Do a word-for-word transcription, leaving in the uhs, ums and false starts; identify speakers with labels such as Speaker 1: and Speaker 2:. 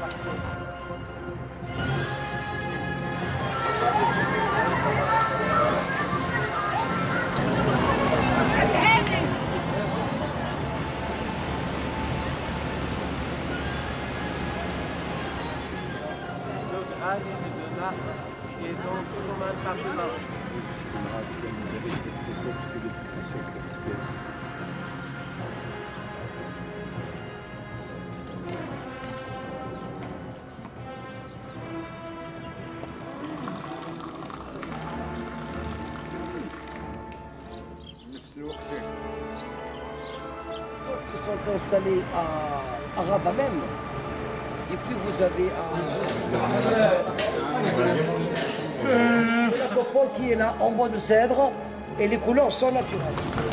Speaker 1: Ils ont toujours mal parchemin.
Speaker 2: Qui sont installés à, à Rabat même. Et puis vous avez à... la coupole qui est là en bois de cèdre et les couleurs sont naturelles.